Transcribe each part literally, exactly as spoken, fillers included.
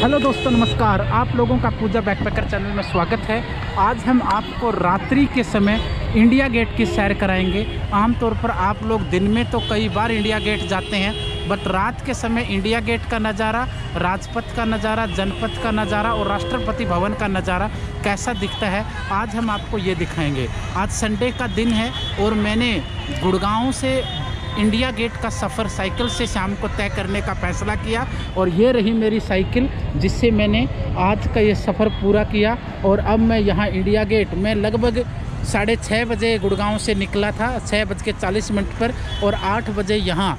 Hello दोस्तों, नमस्कार। आप लोगों का पूजा बैकपैकर चैनल में स्वागत है। आज हम आपको रात्रि के समय इंडिया गेट की सैर कराएंगे। आमतौर पर आप लोग दिन में तो कई बार इंडिया गेट जाते हैं, बट रात के समय इंडिया गेट का नज़ारा, राजपथ का नज़ारा, जनपथ का नज़ारा और राष्ट्रपति भवन का नज़ारा कैसा दिखता है, आज हम आपको ये दिखाएंगे। आज संडे का दिन है और मैंने गुड़गांव से इंडिया गेट का सफ़र साइकिल से शाम को तय करने का फ़ैसला किया और ये रही मेरी साइकिल जिससे मैंने आज का ये सफ़र पूरा किया। और अब मैं यहाँ इंडिया गेट में लगभग साढ़े छः बजे गुड़गांव से निकला था, छः बज के चालीस मिनट पर, और आठ बजे यहाँ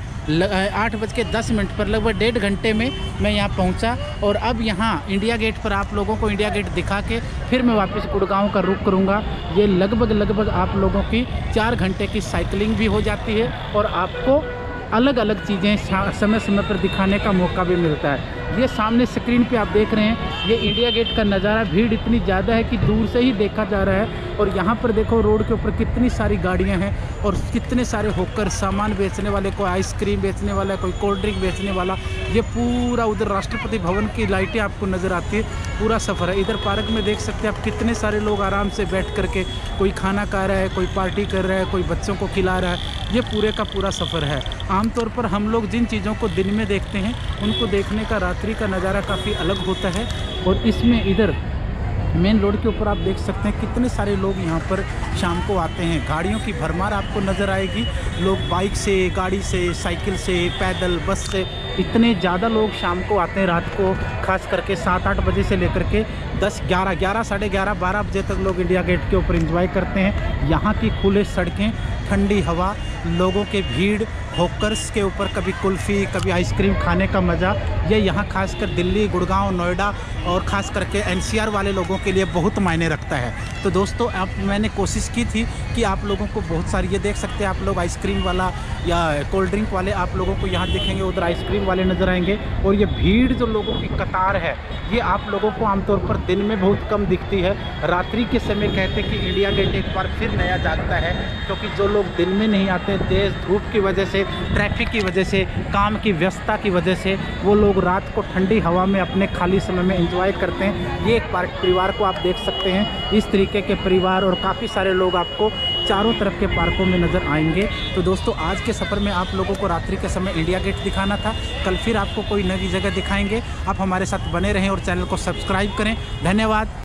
आठ बज के दस मिनट पर लगभग डेढ़ घंटे में मैं यहाँ पहुँचा। और अब यहाँ इंडिया गेट पर आप लोगों को इंडिया गेट दिखा के फिर मैं वापस गुड़गांव का रुख करूँगा। ये लगभग लगभग आप लोगों की चार घंटे की साइकिलिंग भी हो जाती है और आपको अलग अलग चीज़ें समय समय पर दिखाने का मौका भी मिलता है। ये सामने स्क्रीन पे आप देख रहे हैं, ये इंडिया गेट का नज़ारा। भीड़ इतनी ज़्यादा है कि दूर से ही देखा जा रहा है। और यहाँ पर देखो रोड के ऊपर कितनी सारी गाड़ियाँ हैं और कितने सारे होकर सामान बेचने वाले, कोई आइसक्रीम बेचने वाला, कोई कोल्ड ड्रिंक बेचने वाला। ये पूरा उधर राष्ट्रपति भवन की लाइटें आपको नज़र आती है। पूरा सफ़र है। इधर पार्क में देख सकते हैं आप कितने सारे लोग आराम से बैठ करके कोई खाना खा रहा है, कोई पार्टी कर रहा है, कोई बच्चों को खिला रहा है। ये पूरे का पूरा सफ़र है। आमतौर पर हम लोग जिन चीज़ों को दिन में देखते हैं उनको देखने का रात्रि का नज़ारा काफ़ी अलग होता है। और इसमें इधर मेन रोड के ऊपर आप देख सकते हैं कितने सारे लोग यहाँ पर शाम को आते हैं। गाड़ियों की भरमार आपको नज़र आएगी। लोग बाइक से, गाड़ी से, साइकिल से, पैदल, बस से, इतने ज़्यादा लोग शाम को आते हैं। रात को खास करके सात आठ बजे से लेकर के दस ग्यारह ग्यारह साढ़े ग्यारह बारह बजे तक लोग इंडिया गेट के ऊपर एंजॉय करते हैं। यहाँ की खुले सड़कें, ठंडी हवा, लोगों के भीड़, हॉकर्स के ऊपर कभी कुल्फ़ी, कभी आइसक्रीम खाने का मज़ा, ये यहाँ खासकर दिल्ली, गुड़गांव, नोएडा और ख़ास करके एनसीआर वाले लोगों के लिए बहुत मायने रखता है। तो दोस्तों, आप मैंने कोशिश की थी कि आप लोगों को बहुत सारी, ये देख सकते हैं आप लोग, आइसक्रीम वाला या कोल्ड ड्रिंक वाले आप लोगों को यहाँ दिखेंगे, उधर आइसक्रीम वाले नज़र आएंगे। और ये भीड़ जो लोगों की कतार है, ये आप लोगों को आमतौर पर दिन में बहुत कम दिखती है। रात्रि के समय कहते हैं कि इंडिया गेट एक बार फिर नया जागता है, क्योंकि जो लोग दिन में नहीं आते, तेज़ धूप की वजह से, ट्रैफिक की वजह से, काम की व्यस्तता की वजह से, वो लोग रात को ठंडी हवा में अपने खाली समय में एंजॉय करते हैं। ये एक पार्क परिवार को आप देख सकते हैं, इस तरीके के परिवार और काफ़ी सारे लोग आपको चारों तरफ के पार्कों में नज़र आएंगे। तो दोस्तों, आज के सफ़र में आप लोगों को रात्रि के समय इंडिया गेट दिखाना था। कल फिर आपको कोई नई जगह दिखाएंगे। आप हमारे साथ बने रहें और चैनल को सब्सक्राइब करें। धन्यवाद।